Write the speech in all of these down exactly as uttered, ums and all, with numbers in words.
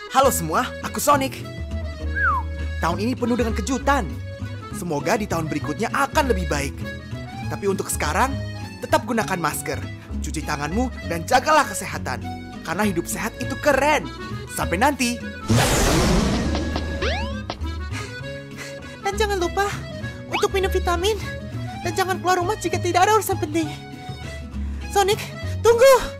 Halo semua, aku Sonic. Tahun ini penuh dengan kejutan. Semoga di tahun berikutnya akan lebih baik. Tapi untuk sekarang, tetap gunakan masker, cuci tanganmu, dan jagalah kesehatan. Karena hidup sehat itu keren. Sampai nanti. Dan jangan lupa untuk minum vitamin. Dan jangan keluar rumah jika tidak ada urusan penting. Sonic, tunggu!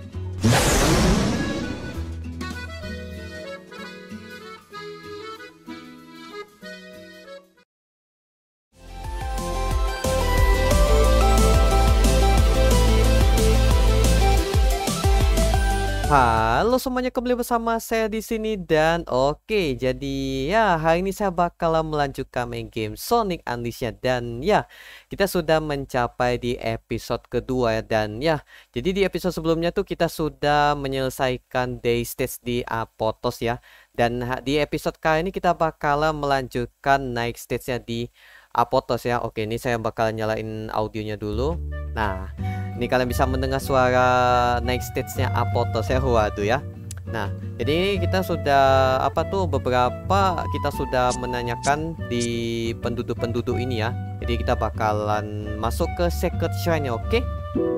Halo semuanya, kembali bersama saya di sini dan oke, jadi ya hari ini saya bakal melanjutkan main game Sonic Unleashed dan ya kita sudah mencapai di episode kedua ya, dan ya jadi di episode sebelumnya tuh kita sudah menyelesaikan day stage di Apotos ya, dan di episode kali ini kita bakal melanjutkan naik stage-nya di Apotos ya. Oke, ini saya bakal nyalain audionya dulu. Nah, ini kalian bisa mendengar suara naik stage-nya Apotos ya. Waduh ya. Nah, jadi kita sudah apa tuh beberapa kita sudah menanyakan di penduduk-penduduk ini ya. Jadi kita bakalan masuk ke Secret Shrine ya, oke?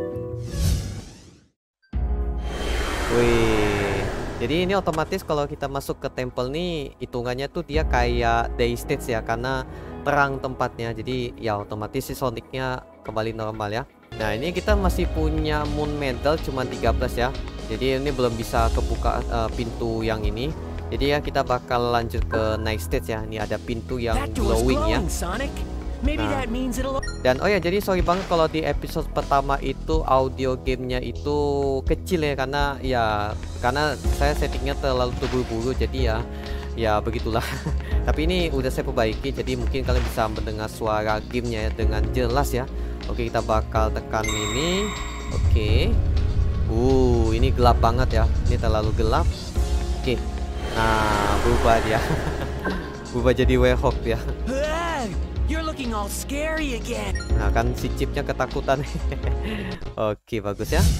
Wih. Jadi ini otomatis kalau kita masuk ke temple nih hitungannya tuh dia kayak day stage ya, karena terang tempatnya. Jadi ya otomatis si Sonicnya kembali normal ya. Nah, ini kita masih punya Moon Medal cuma tiga belas ya. Jadi ini belum bisa kebuka uh, pintu yang ini. Jadi ya kita bakal lanjut ke night stage ya. Ini ada pintu yang glowing ya. Nah, dan oh ya, jadi sorry banget kalau di episode pertama itu audio gamenya itu kecil ya, karena ya karena saya settingnya terlalu terburu-buru, jadi ya ya begitulah. Tapi ini udah saya perbaiki, jadi mungkin kalian bisa mendengar suara gamenya ya dengan jelas ya. Oke, kita bakal tekan ini. Oke. Uh, ini gelap banget ya. Ini terlalu gelap. Oke. Nah, berubah dia. Berubah jadi werewolf ya. You're looking all scary again. Nah, kan si chipnya ketakutan. Oke, bagus ya.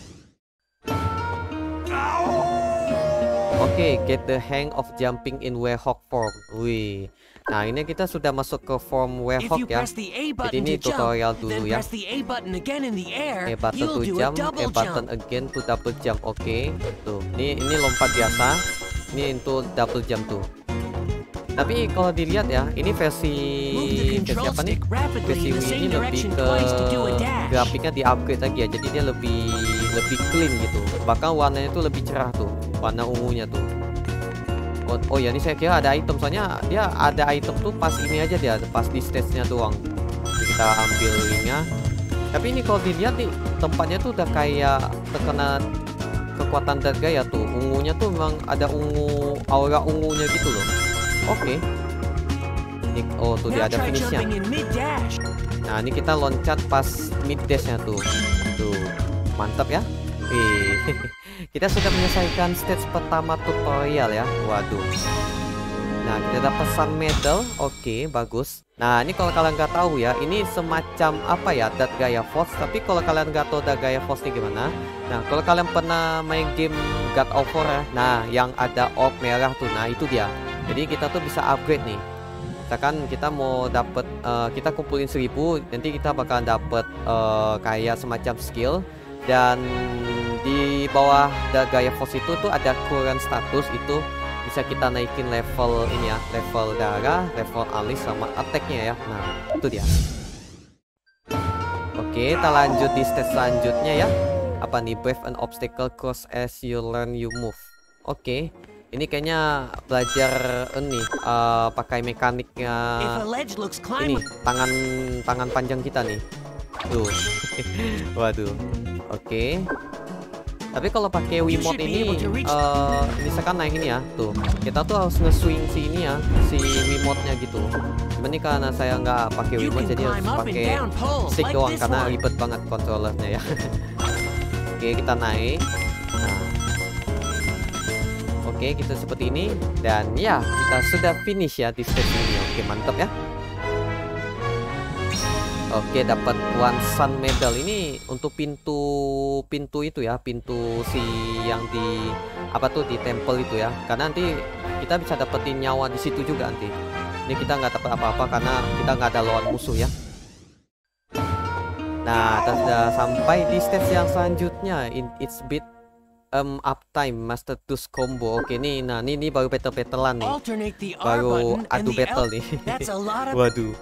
Oke, get the hang of jumping in werewolf form. Wih. Nah, ini kita sudah masuk ke form werewolf ya. Jadi ini tutorial dulu ya. A button to jump, A button again to double jump. Oke, tuh. Ini ini lompat biasa. Ini untuk double jump tuh. Tapi kalau dilihat ya, ini versi versi apa nih? Versi Wii ini lebih ke grafiknya di upgrade lagi ya. Jadi dia lebih lebih clean gitu. Bahkan warnanya tuh lebih cerah tuh, warna ungunya tuh. Oh, oh ya, ini saya kira ada item, soalnya dia ada item tuh pas ini aja dia, pas di stage-nya doang. Jadi kita ambil linknya. Tapi ini kalau dilihat nih, tempatnya tuh udah kayak terkena kekuatan Dark Gaia tuh. Ungunya tuh memang ada ungu, aura ungunya gitu loh. Oke. Okay. Oh, tuh dia ada finishnya. Nah, ini kita loncat pas mid dash-nya tuh. Tuh, mantap ya. Wih. Kita sudah menyelesaikan stage pertama tutorial ya. Waduh. Nah, kita dapat Sun Medal. Oke, okay, bagus. Nah, ini kalau kalian nggak tahu ya, ini semacam apa ya, Dark Gaia Force. Tapi kalau kalian nggak tahu Dark Gaia Force ini gimana, nah kalau kalian pernah main game God of War ya, nah yang ada orb merah tuh, nah itu dia. Jadi kita tuh bisa upgrade nih. Misalkan kita mau dapet, uh, kita kumpulin seribu, nanti kita bakalan dapet uh, kayak semacam skill. Dan di bawah Dark Gaia Force itu tuh ada current status, itu bisa kita naikin level ini ya, level darah, level alis sama attack-nya ya. Nah, itu dia. Oke, kita lanjut di stage selanjutnya ya. Apa nih? Brave an obstacle course as you learn you move. Oke. Ini kayaknya belajar ini uh, pakai mekaniknya ini tangan tangan panjang kita nih. Tuh. Waduh. Oke. Okay. Tapi kalau pakai Wiimote ini uh, misalkan naik ini ya, tuh. Kita tuh harus nge-swing si ini ya, si Wiimote-nya gitu. Cuman ini karena saya nggak pakai Wiimote, jadi harus pakai stick doang karena ribet banget controllernya ya. Oke, okay, kita naik. Nah. Oke, kita seperti ini. Dan ya, kita sudah finish ya di stage ini. Oke, mantap ya. Oke, dapat one sun medal. Ini untuk pintu pintu itu ya, pintu si yang di apa tuh di temple itu ya. Karena nanti kita bisa dapetin nyawa di situ juga nanti. Ini kita nggak dapat apa-apa karena kita nggak ada lawan musuh ya. Nah, kita sudah sampai di stage yang selanjutnya. In its bit um uptime master tools combo. Oke nih, nah ini, ini baru battle-battlean nih. Baru adu battle nih. Waduh.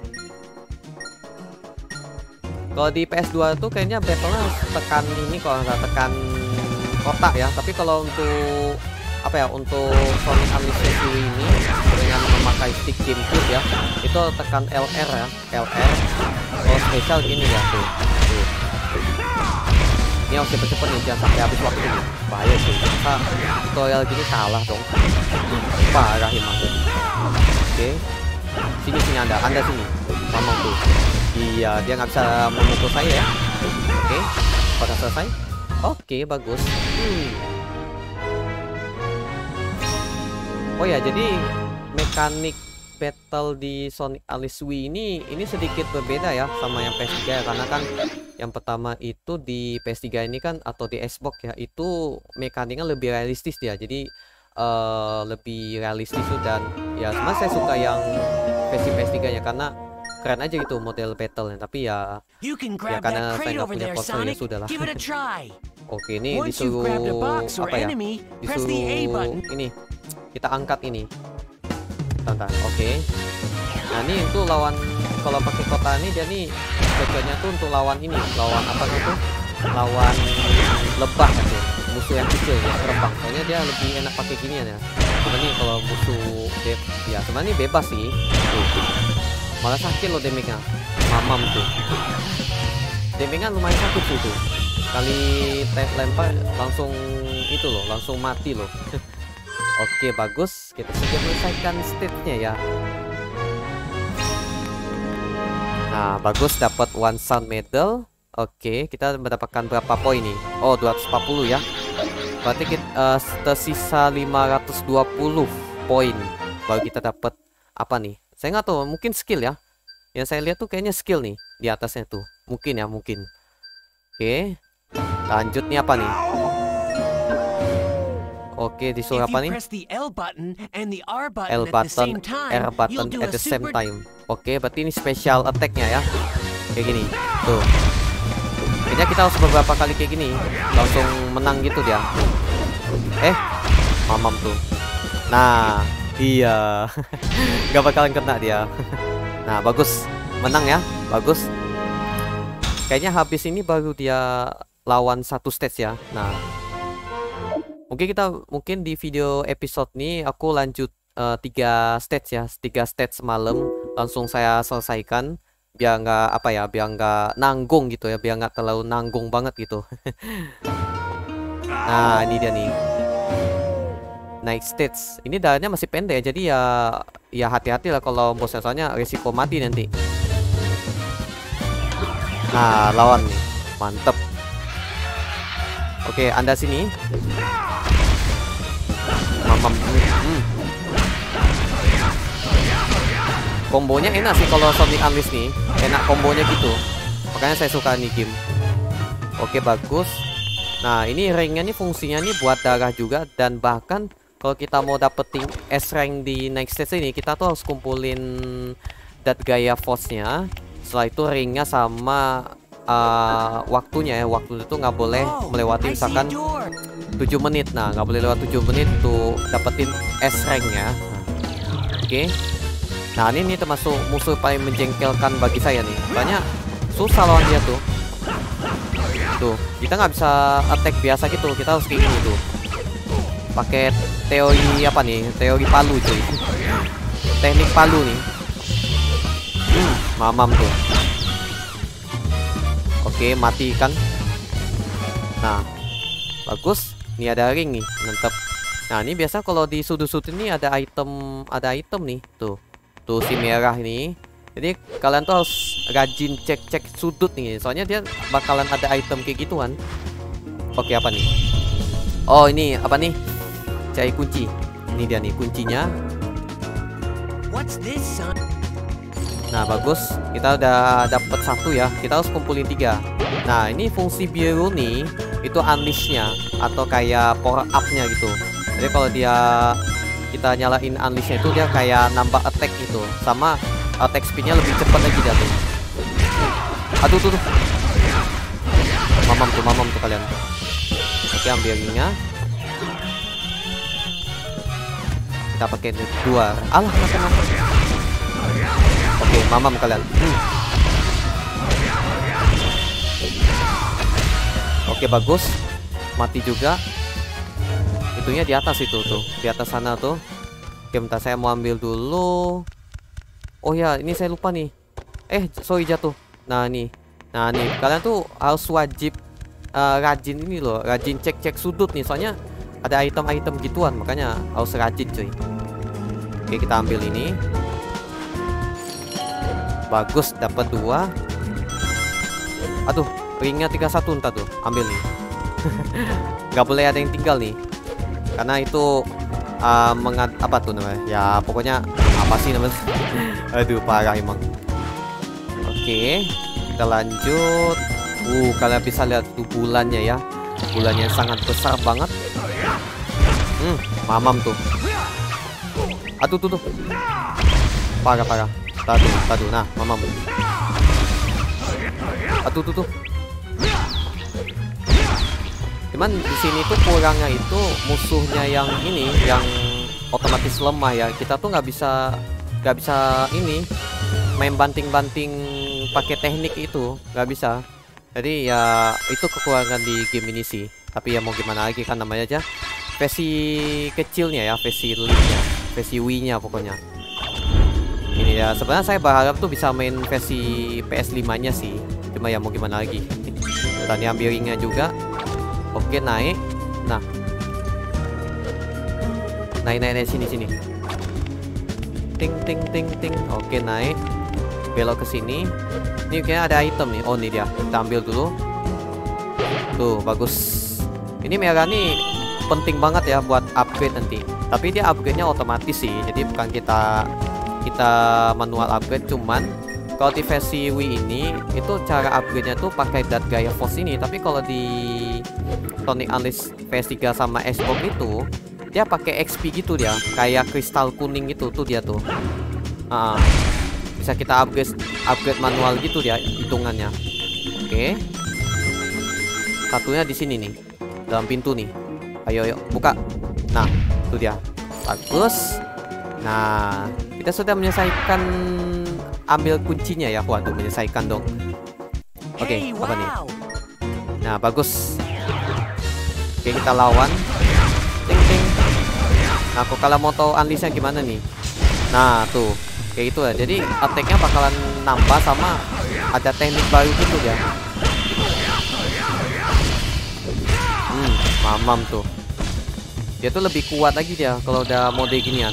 Kalau di P S dua tuh kayaknya battle-nya harus tekan ini, kalau nggak tekan kotak ya. Tapi kalau untuk apa ya, untuk Sonic Unleashed ini dengan memakai stick GameCube ya, itu tekan L R ya, L R. Kalau spesial gini ya tuh. Tuh. Ini harus cepet-cepet nih, jangan sampai habis waktu ini. Bahaya sih. Kita tutorial gini kalah dong. Parah emang. Oke. Sini sini Anda, Anda sini. Mama tuh. Iya, dia nggak bisa memukul saya ya. Oke, apakah selesai? Oke, bagus. Hmm. Oh ya, jadi mekanik battle di Sonic Unleashed Wii ini ini sedikit berbeda ya sama yang P S tiga ya, karena kan yang pertama itu di P S tiga ini kan atau di Xbox ya, itu mekaniknya lebih realistis dia. Jadi uh, lebih realistis tuh, dan ya sebenarnya saya suka yang versi P S tiga nya karena keren aja gitu model battle-nya. Tapi ya ya karena saya nggak punya konsol ya sudahlah. Oke, ini disuruh apa ya, disuruh ini kita angkat ini. Bentar, oke. Nah ini untuk lawan, kalau pakai kota ini dia nih cocoknya tuh untuk lawan ini, lawan apa tuh, lawan lebah gitu, musuh yang kecil ya, terbang. Soalnya dia lebih enak pakai ginian ya. Sebenarnya kalau musuh be ya sebenarnya bebas sih tuh. Malah sakit loh damage-nya. Mamam tuh. Damage-nya lumayan sakit tuh, tuh. Kali lempar langsung itu loh, langsung mati loh. Oke, bagus. Kita sudah menyelesaikan stage-nya ya. Nah, bagus, dapat one sun medal. Oke, kita mendapatkan berapa poin nih? Oh, dua ratus empat puluh ya. Berarti kita uh, tersisa lima ratus dua puluh poin baru kita dapat apa nih? Saya nggak tahu, mungkin skill ya. Yang saya lihat tuh kayaknya skill nih di atasnya tuh. Mungkin ya, mungkin. Oke. Lanjut nih apa nih? Oke, disuruh apa nih? L button, R button at the same time. Oke, berarti ini special attack-nya ya. Kayak gini. Tuh. Kayaknya kita harus beberapa kali kayak gini, langsung menang gitu dia. Eh, mamam tuh. Nah, iya. Gak bakalan kena dia. Nah, bagus. Menang ya. Bagus. Kayaknya habis ini baru dia lawan satu stage ya. Nah, mungkin kita mungkin di video episode ini aku lanjut uh, tiga stage ya, tiga stage semalam langsung saya selesaikan, biar nggak apa ya, biar nggak nanggung gitu ya, biar nggak terlalu nanggung banget gitu. Nah, ini dia nih. Naik stage. Ini darahnya masih pendek ya, jadi ya ya hati-hati lah kalau bosnya, soalnya risiko mati nanti. Nah, lawan nih. Mantep. Oke, Anda sini. Mamam. Hmm. Kombonya enak sih kalau Sonic Unleashed nih. Enak kombonya gitu. Makanya saya suka nih game. Oke, bagus. Nah, ini ringnya nih fungsinya nih buat darah juga, dan bahkan kalau kita mau dapetin S rank di next stage ini, kita tuh harus kumpulin dat Gaia Force-nya. Setelah itu ringnya sama uh, waktunya ya. Waktu itu nggak boleh melewati misalkan tujuh menit. Nah, nggak boleh lewat tujuh menit tuh dapetin S rank-nya. Nah, oke. Okay. Nah, ini nih termasuk musuh paling menjengkelkan bagi saya nih. Banyak susah lawan dia tuh. Tuh, kita nggak bisa attack biasa gitu. Kita harus kayak gini tuh. Pakai teori apa nih? Teori palu cuy. Teknik palu nih. Hmm, mamam tuh. Oke, mati kan. Nah, bagus. Ini ada ring nih, mantap. Nah, ini biasa kalau di sudut-sudut ini ada item, ada item nih. Tuh. Tuh si merah ini. Jadi kalian tuh harus rajin cek-cek sudut nih, soalnya dia bakalan ada item kayak gituan. Oke, apa nih? Oh, ini apa nih? Cari kunci. Ini dia nih kuncinya. What's this, son? Nah, bagus. Kita udah dapet satu ya. Kita harus kumpulin tiga. Nah, ini fungsi biru nih, itu unleash-nya atau kayak power up-nya gitu. Jadi kalau dia kita nyalain unleash-nya itu dia kayak nambah attack gitu. Sama attack speed-nya lebih cepat lagi dia tuh. Aduh tuh tuh. Mamam tuh, mamam tuh kalian. Oke, ambil ringnya. Kita pakai dua. Alah, kenapa? Oke, mamam kalian. Hmm. Oke, bagus. Mati juga. Itunya di atas itu tuh, di atas sana tuh. Oke, bentar saya mau ambil dulu. Oh ya, ini saya lupa nih. Eh, sorry jatuh. Nah, nih. Nah, nih, kalian tuh harus wajib uh, rajin ini loh, rajin cek-cek sudut nih, soalnya ada item-item gituan, makanya harus rajin cuy. Oke, kita ambil ini. Bagus, dapat dua. Aduh, ringnya tiga puluh satu ntar tuh, ambil nih. Gak boleh ada yang tinggal nih, karena itu uh, mengat apa tuh namanya? Ya pokoknya apa sih namanya? Aduh, parah emang. Oke, kita lanjut. Uh, kalian bisa lihat tuh bulannya ya, bulannya sangat besar banget. Hmm, mamam tuh. Aduh tuh tuh, parah parah. Tadu, tadu, nah, mamam. Aduh tuh tuh. Cuman di sini tuh kurangnya itu musuhnya yang ini, yang otomatis lemah ya. Kita tuh nggak bisa, nggak bisa ini main banting-banting pakai teknik itu, nggak bisa. Jadi ya itu kekurangan di game ini sih. Tapi ya mau gimana lagi kan, namanya aja versi kecilnya ya, versi Wii-nya, versi Wii-nya pokoknya. Ini ya, sebenarnya saya berharap tuh bisa main versi P S lima nya sih. Cuma ya mau gimana lagi. Tadi ambil ringnya juga. Oke, naik. Nah. Naik naik naik sini sini. Ting ting ting ting. Oke, naik. Belok ke sini. Ini kayaknya ada item nih. Oh, ini dia. Kita ambil dulu. Tuh, bagus. Ini merah nih penting banget ya buat upgrade nanti. Tapi dia upgrade-nya otomatis sih. Jadi bukan kita kita manual upgrade. Cuman kalau di versi Wii ini itu cara upgrade-nya tuh pakai Dat Gaia Force ini. Tapi kalau di Sonic Unleashed P S tiga sama Xbox itu dia pakai X P gitu dia, kayak kristal kuning gitu tuh dia tuh. Uh, bisa kita upgrade upgrade manual gitu dia hitungannya. Oke. Satunya di sini nih, dalam pintu nih. Ayo ayo buka. Nah, itu dia. Bagus. Nah, kita sudah menyelesaikan ambil kuncinya ya. Waduh, menyelesaikan dong. Oke, okay, hey, apa wow. nih? Nah, bagus. Oke, okay, kita lawan. Ting ting. Nah, kok kalau mau tahu unleash-nya gimana nih? Nah, tuh. Kayak gitu ya. Jadi attack-nya bakalan nambah sama ada teknik baru gitu ya. Hmm, mamam tuh. Dia tuh lebih kuat lagi dia kalau udah mode ginian.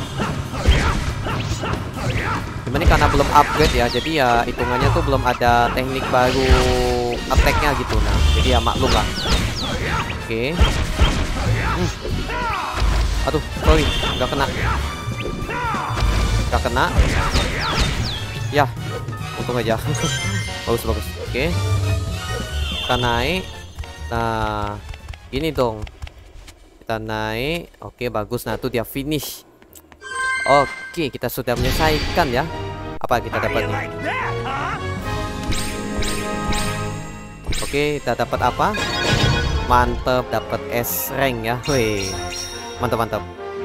Cuman ini karena belum upgrade ya, jadi ya hitungannya tuh belum ada teknik baru attack-nya gitu. Nah, jadi ya maklum lah. Oke. Hmm. Aduh, sorry, nggak kena. Nggak kena. Ya, untung aja. Bagus bagus. Oke. Kita naik. Nah, ini dong. Kita naik. Oke, bagus. Nah, itu dia finish. Oke, kita sudah menyelesaikan ya. Apa kita dapat nih? Oke, kita dapat apa? Mantap, dapat S rank ya. Wih. Mantap mantap.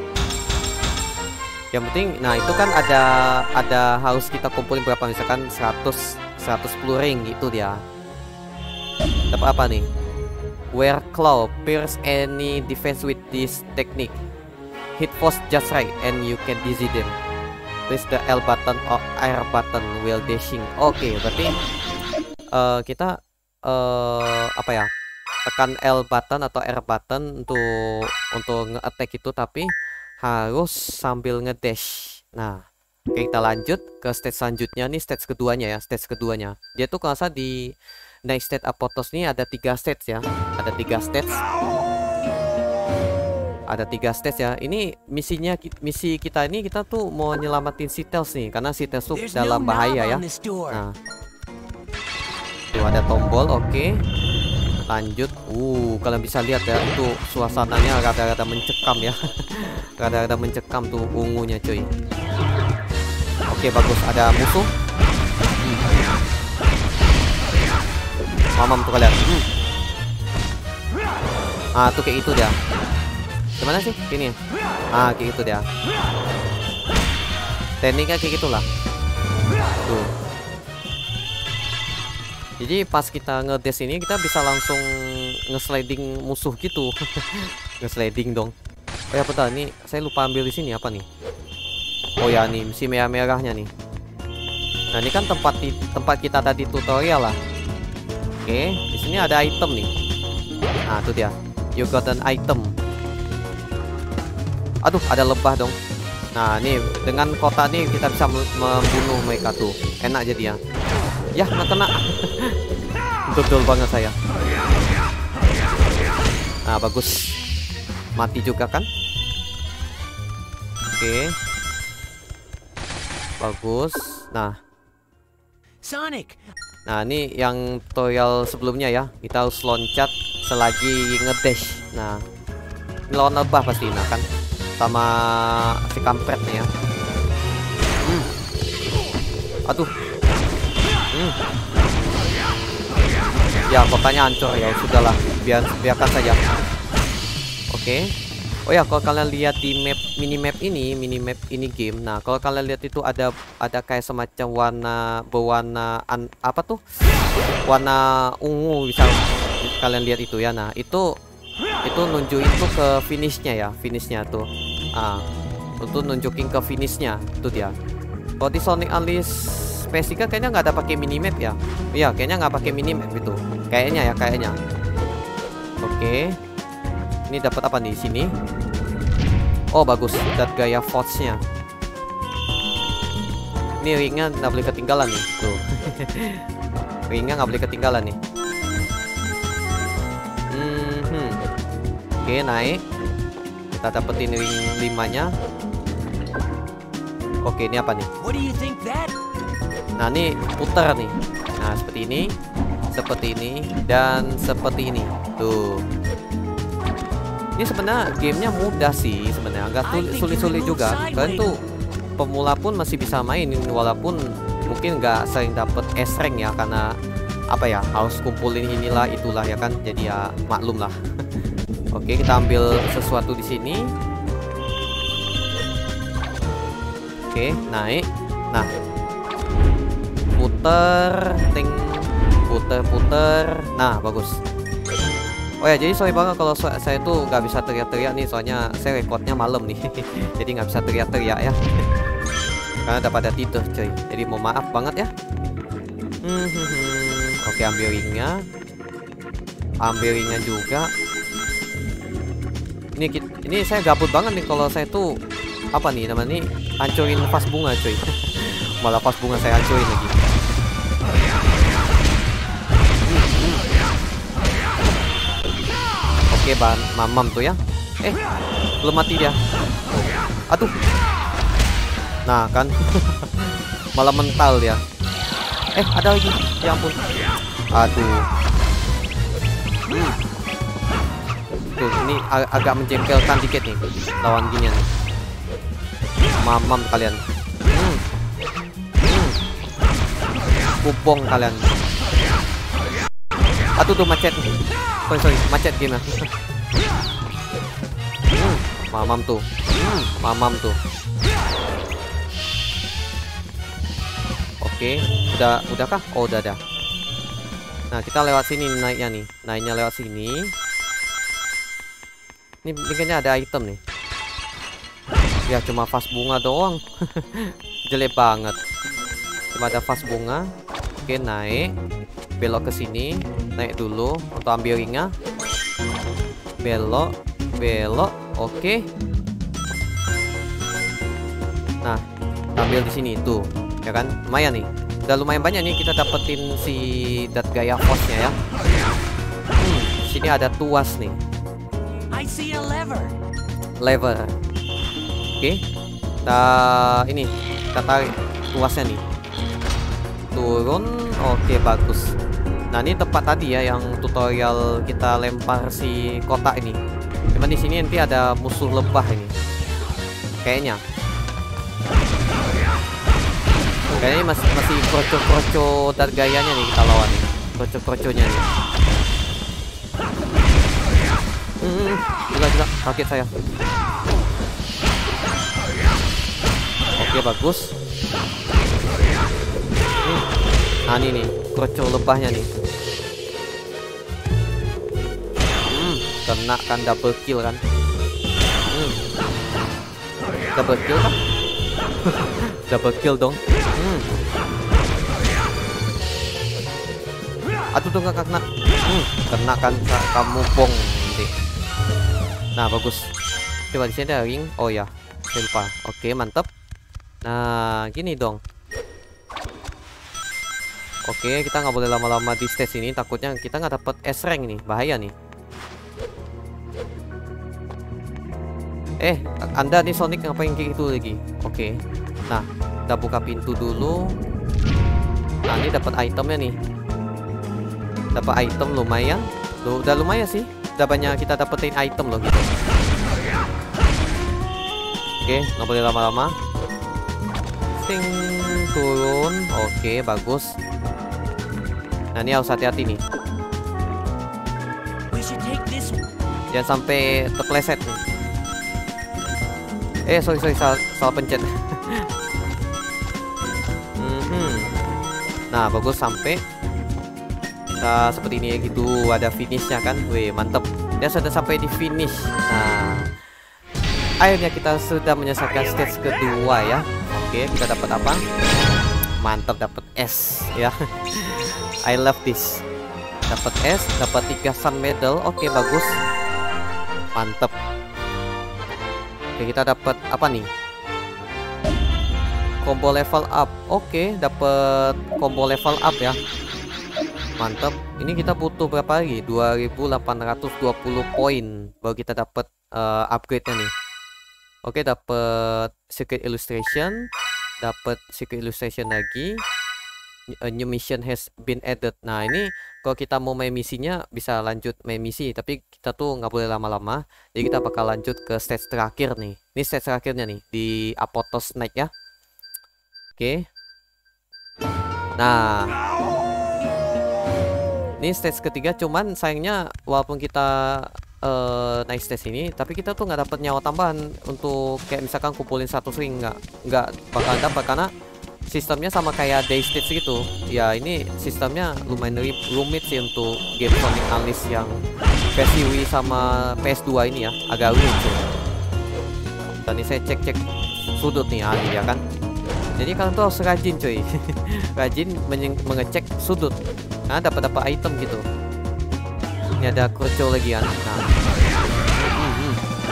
Yang penting, nah itu kan ada ada harus kita kumpulin berapa, misalkan seratus seratus sepuluh ring gitu dia. Dapat apa nih? Wear claw, pierce any defense with this technique. Hit force just right and you can dizzy them. Press the L button or R button while dashing. Oke, okay, berarti uh, kita uh, apa ya? Tekan L button atau R button untuk untuk nge-attack itu, tapi harus sambil ngedash. Nah, oke, kita lanjut ke stage selanjutnya nih, stage keduanya ya, stage keduanya. Dia tuh kalau salah di Next State Apotos nih ada tiga stage ya, ada tiga stage. Ada tiga stage ya. Ini misinya, misi kita ini kita tuh mau nyelamatin si Tails nih, karena si Tails tuh dalam bahaya ya. Nah, tuh ada tombol, oke. Okay. Lanjut. Uh, kalian bisa lihat ya, itu suasananya rada-rada mencekam ya. Rada-rada mencekam tuh ungunya, cuy. Oke, okay, bagus. Ada musuh. Hmm. Mamam tuh kalian. Hmm. Ah, tuh kayak itu dia. Gimana sih? Gini. Ah, kayak itu dia. Tekniknya kayak gitulah. Tuh. Jadi pas kita ngedes ini kita bisa langsung nge-sliding musuh gitu. Nge-sliding dong. Oh ya betul, nih saya lupa ambil di sini apa nih? Oh ya nih, si merah-merahnya nih. Nah, ini kan tempat di, tempat kita tadi tutorial lah. Oke, di sini ada item nih. Nah, itu dia. You got an item. Aduh, ada lebah dong. Nah, nih dengan kota nih kita bisa membunuh mereka tuh. Enak jadi ya. Ya, nggak kena. Betul banget saya. Nah, bagus. Mati juga kan? Oke. Bagus. Nah. Sonic. Nah, ini yang tutorial sebelumnya ya. Kita harus loncat selagi ngedash. Nah, ini lawan lebah pasti, nah kan sama si kampret nih ya. Hmm. Aduh. Hmm. Ya, kotanya hancur ya, sudahlah, biar biarkan saja. Oke. Oh ya, kalau kalian lihat di map minimap ini, minimap ini game. Nah, kalau kalian lihat itu ada ada kayak semacam warna berwarna an, apa tuh? Warna ungu bisa kalian lihat itu ya. Nah, itu itu nunjukin tuh ke finishnya ya, finishnya tuh. Ah, itu nunjukin ke finishnya itu dia. Kalau di Sonic Unleashed P S tiga kayaknya nggak ada pakai minimap ya. Iya, kayaknya nggak pakai minimap itu. Kayaknya ya, kayaknya. Oke. Ini dapat apa nih di sini? Oh, bagus. Dat gaya force-nya. Ini ringnya nggak boleh ketinggalan nih. Tuh. Ringnya nggak boleh ketinggalan nih. Hmm. Oke, naik. Kita dapetin ring limanya. Oke, ini apa nih? Nah, ini putar nih. Nah, seperti ini, seperti ini, dan seperti ini. Tuh. Ini sebenarnya gamenya mudah sih sebenarnya, agak sulit-sulit juga. Kalian tuh pemula pun masih bisa mainin, walaupun mungkin nggak sering dapet S rank ya, karena apa ya, harus kumpulin inilah itulah ya kan. Jadi ya maklum lah. Oke, kita ambil sesuatu di sini. Oke, naik. Nah, puter, ting, puter-puter. Nah, bagus. Oh ya, jadi sorry banget kalau so saya tuh nggak bisa teriak-teriak nih, soalnya saya recordnya malam nih. Jadi nggak bisa teriak-teriak ya. Karena udah pada tidur coy. Jadi mau maaf banget ya. Hmm, hmm, hmm. Oke, ambil ringnya. Ambil ringnya juga. Ini ini saya gabut banget nih kalau saya tuh apa nih namanya nih, hancurin vas bunga coy. Malah vas bunga saya hancurin lagi. Oke, ban mamam tuh ya. Eh, belum mati dia. Aduh. Nah, kan. Malah mental dia. Eh, ada lagi. Ya ampun. Aduh. Hmm. Tuh, ini ag agak menjengkelkan dikit nih lawan ginian nih. Mamam kalian. Hmm. Hmm. Kupong kalian. Aduh, tuh macet. Sorry, sorry, macet game ya. Hmm, mamam tuh. Hmm, mamam tuh. Oke, udah udahkah? Oh, udah ada. Nah, kita lewat sini naiknya nih. Naiknya lewat sini. Ini kayaknya ada item nih. Ya, cuma vas bunga doang. Jelek banget. Cuma ada vas bunga. Oke, naik. Belok ke sini, naik dulu untuk ambil ringnya. Belok, belok, oke. Nah, ambil di sini tuh, ya kan? Lumayan nih, udah lumayan banyak nih kita dapetin si dat gaya force-nya ya. Hmm, sini ada tuas nih. lever. Oke, kita ini kita tarik tuasnya nih, turun. Oke, bagus. Nah, ini tempat tadi ya yang tutorial kita lempar si kotak ini. Cuman di sini nanti ada musuh lebah ini. Kayaknya. Kayaknya masih masih kroco-kroco dan gayanya nih kita lawan nih. Kroco-kroconya nih. Hmm, juga juga kaget saya. Oke, bagus. Hmm. Nah, ini nih kroco lebahnya nih. Hmm, kena kan double kill kan. Hmm. Double kill kan? Double kill dong. Hmm. Aduh tuh nggak kena. Hmm, kena kan kamu pong nanti. Nah, bagus. Coba di sini ada ring. Oh ya, saya lupa. Oke, mantap. Nah, gini dong. Oke, kita nggak boleh lama-lama di stage ini. Takutnya kita nggak dapet S rank nih. Bahaya nih. Eh, Anda nih Sonic ngapain kayak gitu lagi? Oke. Nah, kita buka pintu dulu. Nah, ini dapat itemnya nih. Dapat item lumayan. Loh, udah lumayan sih. Udah banyak kita dapetin item loh gitu. Oke, nggak boleh lama-lama. Sting, turun. Oke, bagus. Nah, ini harus hati-hati nih. Jangan sampai terpleset nih. Eh, sorry, sorry, salah, salah pencet. mm-hmm. Nah, bagus sampai. Nah, seperti ini ya gitu, ada finishnya kan. Wih, mantep. Dia sudah sampai di finish. Nah, akhirnya kita sudah menyelesaikan stage kedua ya. Oke, kita dapat apa? Mantap, dapat S ya. I love this. Dapat S, dapat tiga sun medal. Oke, bagus. Mantap. Oke, kita dapat apa nih? Combo level up. Oke, dapat combo level up ya. Mantap. Ini kita butuh berapa lagi? dua ribu delapan ratus dua puluh poin baru kita dapat uh, upgrade-nya nih. Oke, dapat secret illustration, dapat secret illustration lagi. A new mission has been added. Nah, ini kalau kita mau main misinya bisa lanjut main misi, tapi kita tuh nggak boleh lama-lama. Jadi kita bakal lanjut ke stage terakhir nih. Ini stage terakhirnya nih di Apotos Snake ya. Oke. Nah, ini stage ketiga, cuman sayangnya walaupun kita uh, naik stage ini, tapi kita tuh nggak dapat nyawa tambahan untuk kayak misalkan kumpulin satu ring, nggak nggak bakal dapat karena sistemnya sama kayak day stage gitu. Ya, ini sistemnya lumayan rumit sih untuk game Sonic Unleashed yang versi Wii sama P S dua ini ya, agak rumit sih. Dan ini saya cek-cek sudut nih Ali ya kan. Jadi kalian tuh harus rajin cuy. Rajin mengecek sudut. Nah, dapat dapat item gitu. Ini ada kroco lagi kan. Nah. Hmm.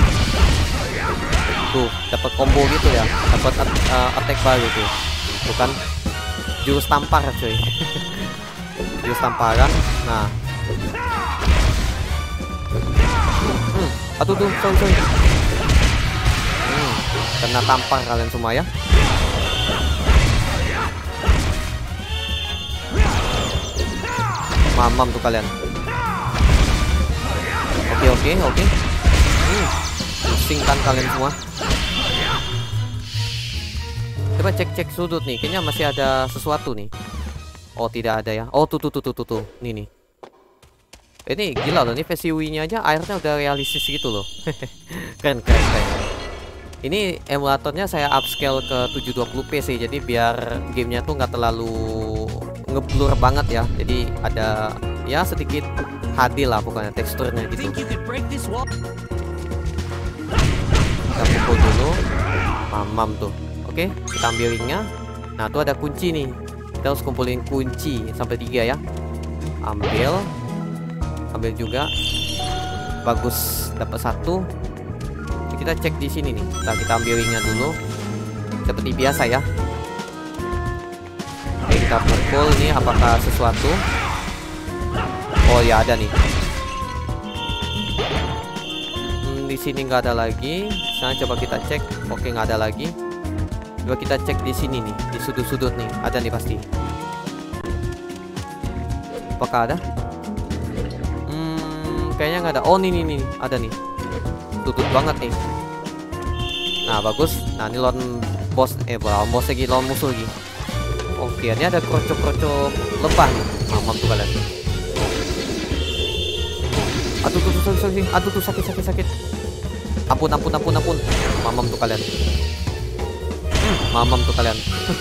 Tuh, dapat combo gitu ya. Dapat uh, attack baru tuh. Bukan jurus tampar cuy. Jurus tamparan. Nah. Hmm. Aduh tuh, coy coy. Hmm. Kena tampar kalian semua ya. Mamam tuh kalian. Oke oke oke. Hmm. Pusing kan kalian semua. Coba cek-cek sudut nih. Kayaknya masih ada sesuatu nih. Oh, tidak ada ya. Oh, tuh tuh tuh tuh tuh, tuh. Nih nih. Ini gila loh. Ini versi Wii-nya aja airnya udah realistis gitu loh. Keren keren keren. Ini emulatornya saya upscale ke tujuh dua puluh p sih. Jadi biar gamenya tuh nggak terlalu ngeblur banget ya. Jadi ada ya sedikit H D lah pokoknya teksturnya gitu. Kita pukul dulu. Mamam tuh. Oke, kita ambil ringnya. Nah, tuh ada kunci nih. Kita harus kumpulin kunci sampai tiga ya. Ambil. Ambil juga. Bagus, dapat satu. Kita cek di sini nih. Nah, kita ambil ringnya dulu. Seperti biasa ya. Oke, kita pukul nih apakah sesuatu. Oh ya, ada nih. Hmm, di di sini nggak ada lagi. Sekarang coba kita cek. Oke, nggak ada lagi. Coba kita cek di sini nih, di sudut-sudut nih. Ada nih pasti. Apakah ada? Hmm, kayaknya nggak ada. Oh, nih, nih, nih, ada nih. Tutut banget nih. Nah, bagus. Nah, ini lawan bos. Eh, lawan bos lagi, lawan musuh lagi. Oke, ini ada krocok-krocok lebah nih. Mamam tuh kalian. Aduh, tuh, tuh, tuh, tuh, tuh. Aduh, tuh, sakit, sakit, sakit. Ampun, ampun, ampun, ampun. Mamam tuh kalian. Hmm, mamam tuh kalian.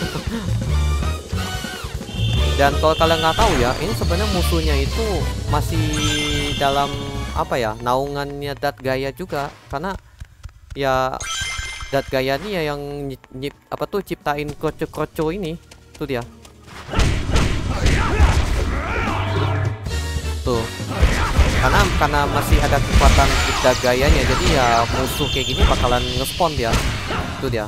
Dan kalau kalian nggak tahu ya, ini sebenarnya musuhnya itu masih dalam apa ya, naungannya Dat Gaia juga, karena ya Dat Gaia nih ya yang nyip, nyip, apa tuh ciptain kroco-kroco ini, tuh dia. Tuh. Karena karena masih ada kekuatan Dat Gaianya, jadi ya musuh kayak gini bakalan nge-spawn dia. Tuh dia.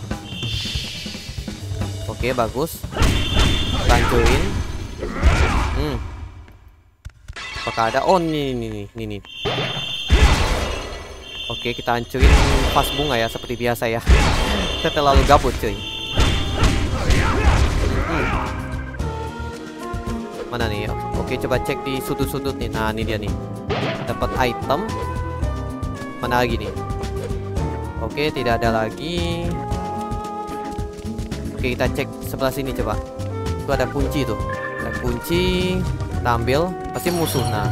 Oke, bagus. Lanjutin. Hmm. Apakah ada? Oh, nih nih nih nih nih. Oke, kita hancurin vas bunga ya seperti biasa ya. Kita terlalu gabut, cuy. Hmm. Mana nih ya? Oke, coba cek di sudut-sudut nih. Nah, ini dia nih. Dapat item. Mana lagi nih? Oke, tidak ada lagi. Oke, kita cek sebelah sini coba. Itu ada kunci tuh. Ada kunci. Kita ambil. Pasti musuh. Nah.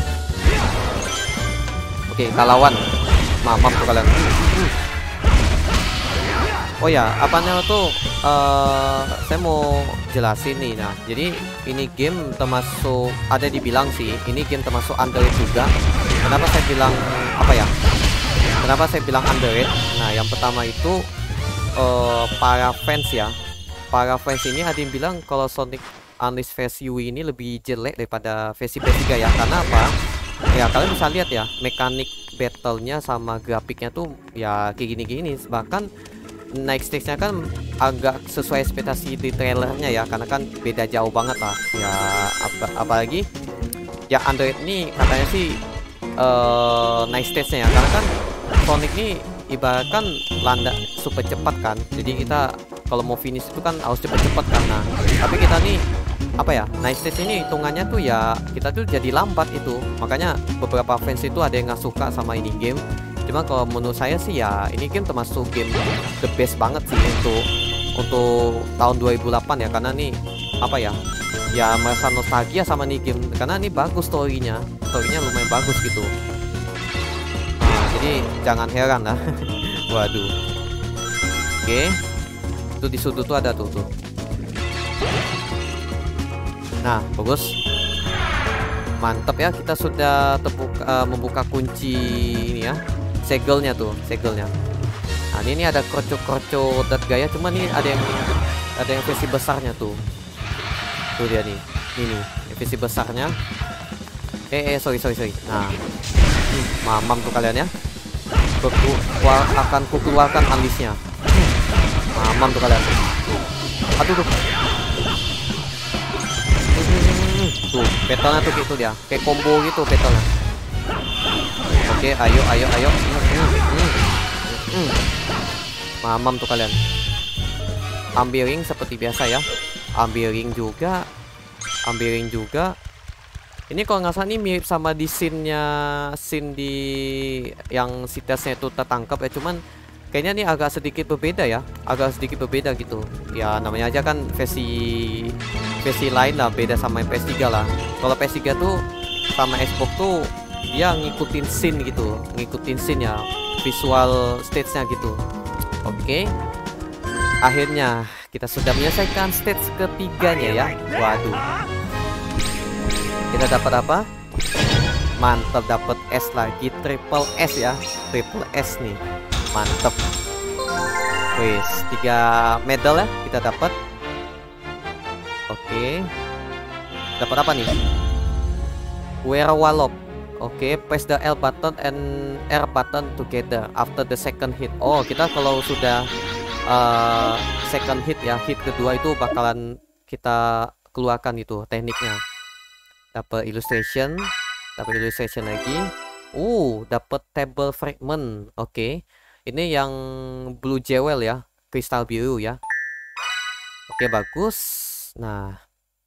Oke, kita lawan. Mamam tuh kalian. Oh ya, apanya tuh? Uh, saya mau jelasin nih. Nah, jadi ini game termasuk, ada dibilang sih, ini game termasuk Android juga. Kenapa saya bilang apa ya? Kenapa saya bilang Android? Nah, yang pertama itu uh, para fans ya. Para fans ini ada yang bilang kalau Sonic Unleashed versi Wii ini lebih jelek daripada versi P S tiga ya. Karena apa? Ya kalian bisa lihat ya, mekanik battle-nya sama grafiknya tuh ya kayak gini-gini. Bahkan naik stage-nya kan agak sesuai ekspektasi di trailernya ya, karena kan beda jauh banget lah ya. Ap apalagi ya Android ini katanya sih uh, naik stage-nya ya, karena kan Sonic ini ibaratkan landa super cepat kan, jadi kita kalau mau finish itu kan harus cepet-cepet kan. Nah, tapi kita nih apa ya, naik stage ini hitungannya tuh ya kita tuh jadi lambat itu. Makanya beberapa fans itu ada yang nggak suka sama ini game. Cuma kalau menurut saya sih ya ini game termasuk game the best banget sih untuk untuk tahun dua ribu delapan ya, karena nih apa ya, ya merasa nostalgia sama nih game, karena ini bagus storynya, storynya lumayan bagus gitu. Nah, jadi jangan heran lah. Waduh. Oke, itu di sudut tuh ada tuh tuh. Nah, bagus. Mantap ya, kita sudah terbuka, uh, membuka kunci ini ya. Segelnya tuh, segelnya. Nah, ini, ini ada kroco-kroco Dat Gaia, cuma nih ada yang ada yang versi besarnya tuh. Tuh dia nih. Ini versi besarnya. Eh, eh sorry sorry sorry. Nah, hmm, mamam tuh kalian ya. Beku, akan kukeluarkan alisnya. Mamam tuh kalian. Aduh tuh. Tuh, petalnya tuh gitu dia. Kayak combo gitu petalnya. Oke, ayo ayo ayo. Hmm, hmm, hmm. Mamam tuh kalian. Ambil ring seperti biasa ya. Ambil ring juga. Ambil ring juga. Ini kalau nggak salah ini mirip sama di scene-nya, scene di yang si tesnya itu tertangkap ya, cuman kayaknya ini agak sedikit berbeda ya, agak sedikit berbeda gitu. Ya namanya aja kan versi versi lain lah, beda sama P S tiga lah. Kalau P S tiga tuh sama Xbox tuh dia ngikutin scene gitu, ngikutin scene ya, visual stage-nya gitu. Oke, akhirnya kita sudah menyelesaikan stage ketiganya ya. Waduh, kita dapat apa? Mantap, dapat S lagi, triple S ya, triple S nih, mantap. Wis, tiga medal ya kita dapat. Oke, dapat apa nih? Werewolf. Oke, press the L button and R button together after the second hit. Oh, kita kalau sudah uh, second hit ya, hit kedua itu bakalan kita keluarkan itu tekniknya. Dapat illustration, dapat illustration lagi. Uh, dapat table fragment. Oke. Okay. Ini yang blue jewel ya, kristal biru ya. Oke, okay, bagus. Nah.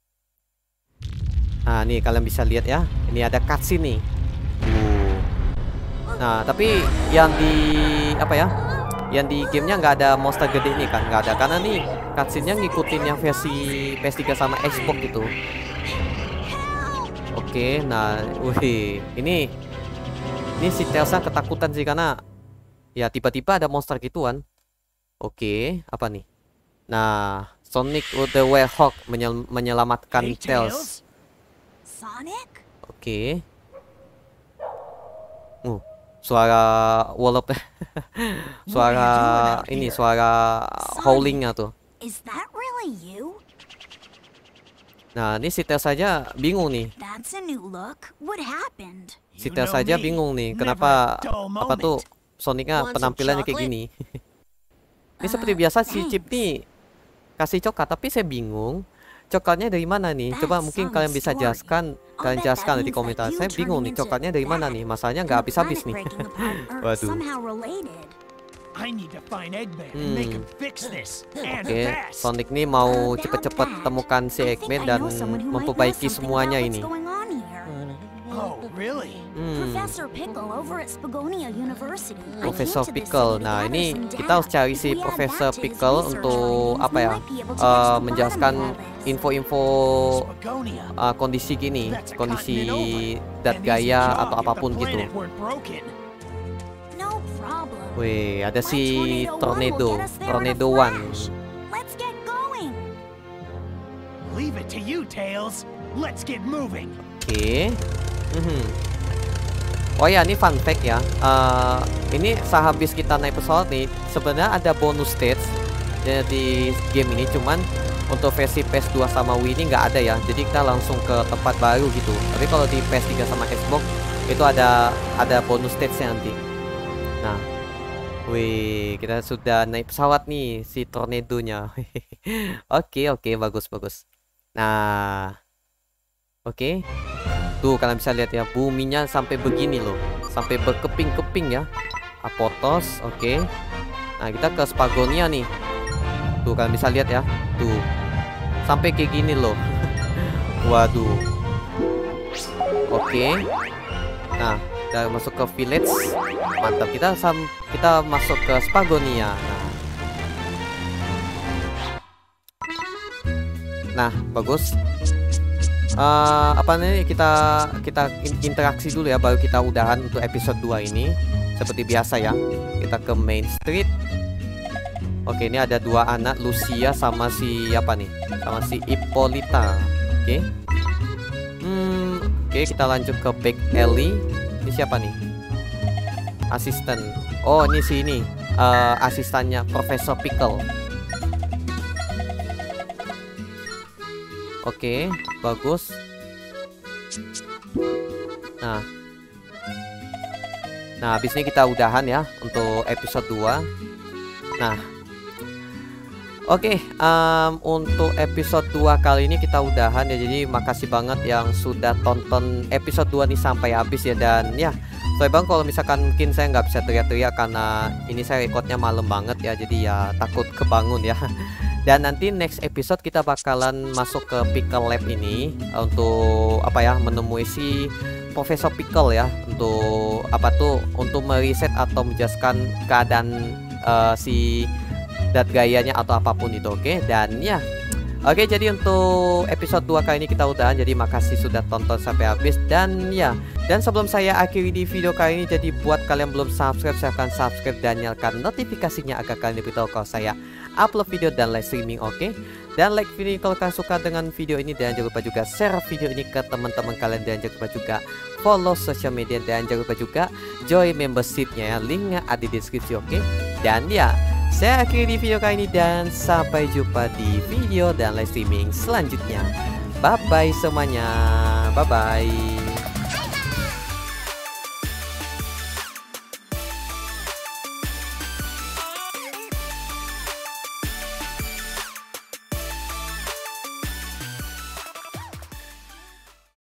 Nah, nih kalian bisa lihat ya. Ini ada cutscene nih. Uh. Nah, tapi yang di apa ya? Yang di gamenya nggak ada monster gede nih kan, nggak ada karena nih cutscene-nya ngikutin yang versi P S tiga sama Xbox gitu. Oke, nah, wih, ini ini si Telsa ketakutan sih karena ya tiba-tiba ada monster gituan. Oke, apa nih? Nah, Sonic the Hedgehog menyel menyelamatkan hey, Tails. Sonic? Oke. Uh, suara wallop suara ini suara howlingnya tuh. Is that really you? Nah, ini si Tails saja bingung nih. That's a new look. What happened? Si Tails saja bingung nih, kenapa apa tuh Sonicnya penampilannya kayak gini. Ini seperti biasa si Chip nih kasih coklat, tapi saya bingung coklatnya dari mana nih? Coba mungkin kalian bisa jelaskan, kalian jelaskan di komentar. Saya bingung nih coklatnya dari mana nih? Masalahnya nggak habis-habis nih. Waduh. Hmm. Oke, okay. Sonic nih mau cepet-cepet temukan si Eggman dan memperbaiki semuanya ini. Hmm. Profesor Pickle over at Spagonia University. Profesor Pickle. Nah, ini kita harus cari si Profesor Pickle untuk apa ya? Uh, menjelaskan info-info uh, kondisi gini, kondisi dat gaya atau apapun gitu. Wih, ada si Tornado, Tornado One. Let's get going. Leave it to you, Tails. Let's get moving. Oke. Okay. Mm-hmm. Oh ya, ini fun fact ya. Uh, ini sehabis kita naik pesawat nih, sebenarnya ada bonus stage di game ini, cuman untuk versi P S dua sama Wii ini nggak ada ya. Jadi kita langsung ke tempat baru gitu. Tapi kalau di P S tiga sama Xbox itu ada ada bonus stage-nya nanti. Nah, wih, kita sudah naik pesawat nih si tornadonya. Oke, oke, bagus, bagus. Nah, oke. Okay. Tuh kalian bisa lihat ya, buminya sampai begini loh, sampai berkeping-keping ya. Apotos, oke. Okay. Nah, kita ke Spagonia nih. Tuh kalian bisa lihat ya, tuh sampai kayak gini loh. Waduh. Oke. Okay. Nah, kita masuk ke village. Mantap, kita sam kita masuk ke Spagonia. Nah, nah bagus. Uh, apa nih kita kita interaksi dulu ya, baru kita udahan untuk episode dua ini. Seperti biasa ya, kita ke main street. Oke, ini ada dua anak, Lucia sama si apa nih, sama si Ippolita. Oke. Hmm, oke, kita lanjut ke back alley. Ini siapa nih? Asisten. Oh, ini si ini uh, asistannya Profesor Pickle. Oke, bagus. Nah. Nah, habis ini kita udahan ya untuk episode dua. Nah. Oke, um, untuk episode dua kali ini kita udahan ya. Jadi makasih banget yang sudah tonton episode dua nih sampai habis ya. Dan ya, sorry bang kalau misalkan mungkin saya nggak bisa teriak-teriak karena ini saya recordnya malam banget ya. Jadi ya takut kebangun ya. Dan nanti next episode kita bakalan masuk ke Pickle Lab ini untuk apa ya, menemui si Profesor Pickle ya, untuk apa tuh, untuk meriset atau menjelaskan keadaan uh, si dat gayanya atau apapun itu. Oke, okay? Dan ya oke, okay, jadi untuk episode dua kali ini kita udahan. Jadi makasih sudah tonton sampai habis. Dan ya, dan sebelum saya akhiri di video kali ini, jadi buat kalian belum subscribe, silahkan subscribe dan nyalakan notifikasinya agar kalian diberitahu kalau saya upload video dan live streaming. Oke, okay? Dan like video kalau kalian suka dengan video ini, dan jangan lupa juga share video ini ke teman-teman kalian, dan jangan lupa juga follow sosial media, dan jangan lupa juga join membershipnya ya, linknya ada di deskripsi. Oke, okay? Dan ya, saya akhiri di video kali ini dan sampai jumpa di video dan live streaming selanjutnya. Bye bye semuanya, bye bye.